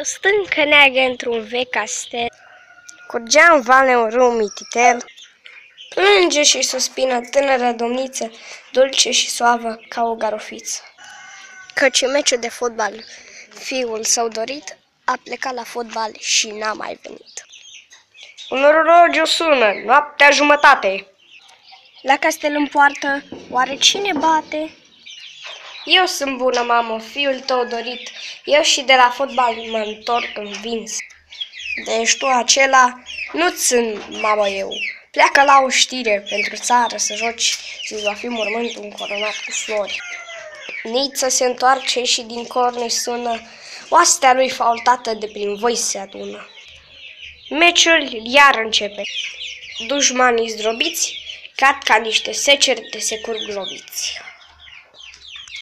stâncă neagră într-un vechi castel, curgea în vale un râu mititel, plânge și suspină tânără domniță, dulce și suavă ca o garofiță. Căci în meciul de fotbal fiul său dorit a plecat la fotbal și n-a mai venit. Un rogiu sună, noaptea jumătate. La castel în poartă, oare cine bate? Eu sunt bună, mamă, fiul tău dorit. Eu și de la fotbal mă întorc învins. Deci tu acela nu-ți sunt, mamă, eu. Pleacă la o știre pentru țară să joci și va fi mormântul încoronat cu flori. Niță se întoarce și din cornii sună, oastea lui faultată de prin voi se adună. Meciul iar începe. Dușmanii zdrobiți cad ca niște seceri de securi globiți.